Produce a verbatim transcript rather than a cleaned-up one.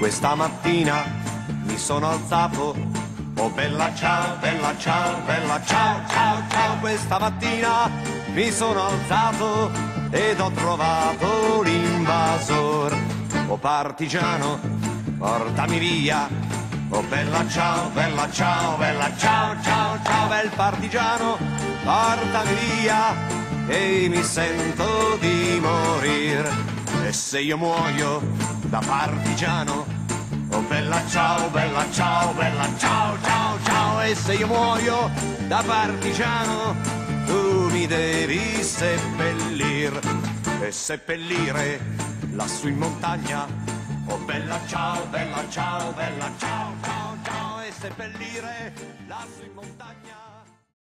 Questa mattina mi sono alzato, oh bella ciao, bella ciao, bella ciao, ciao, ciao. Questa mattina mi sono alzato ed ho trovato l'invasor. Oh partigiano, portami via, oh bella ciao, bella ciao, bella ciao, ciao, ciao. Bel partigiano, portami via, e mi sento di morir. E se io muoio da partigiano, oh bella ciao, bella ciao, bella ciao, ciao, ciao. E se io muoio da partigiano, tu mi devi seppellir, e seppellire lassù in montagna, oh bella ciao, bella ciao, bella ciao, ciao, ciao. E seppellire lassù in montagna.